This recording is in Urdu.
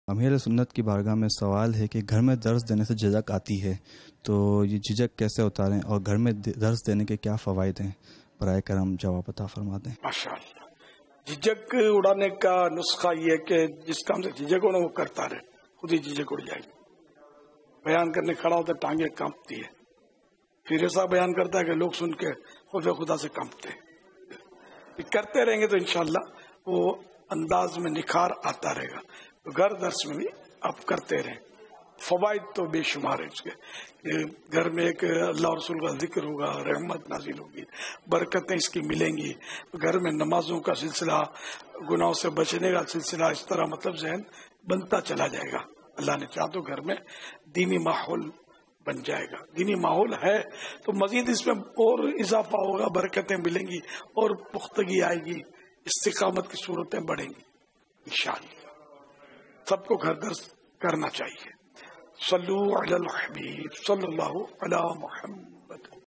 امیر سنت کی بارگاہ میں سوال ہے کہ گھر میں درس دینے سے جھجک آتی ہے، تو یہ جھجک کیسے اتاریں اور گھر میں درس دینے کے کیا فوائد ہیں؟ برائے کرم جواب عطا فرما دیں۔ ماشاء اللہ، جھجک اڑانے کا نسخہ یہ ہے کہ جس کام سے جھجک ہونا وہ کرتا رہے، خود ہی جھجک اڑ جائے گی۔ بیان کرنے کھڑا ہوتا ہے ٹانگیں کانپتی ہے، پھر ایسا بیان کرتا ہے کہ لوگ سن کے خدا سے کانپتے ہیں۔ کرتے رہیں گے تو انشاءاللہ وہ انداز میں نکھار آتا رہے گا۔ تو گھر درس میں بھی آپ کرتے رہیں، فوائد تو بے شمار ہے اس کے۔ گھر میں ایک اللہ رسول کا ذکر ہوگا، رحمت نازل ہوگی، برکتیں اس کی ملیں گی۔ گھر میں نمازوں کا سلسلہ، گناہوں سے بچنے کا سلسلہ، اس طرح مطلب ذہن بنتا چلا جائے گا۔ اللہ نے چاہا تو گھر میں دینی ماحول بن جائے گا۔ دینی ماحول ہے تو مزید اس میں اور اضافہ ہوگا، برکتیں ملیں گی اور پختگی آئے گی، استقامت کی صورتیں بڑھیں گی انشاءاللہ۔ سب کو گھر درس کرنا چاہیے۔ صلو علی الحبیب صلی اللہ علی محمد۔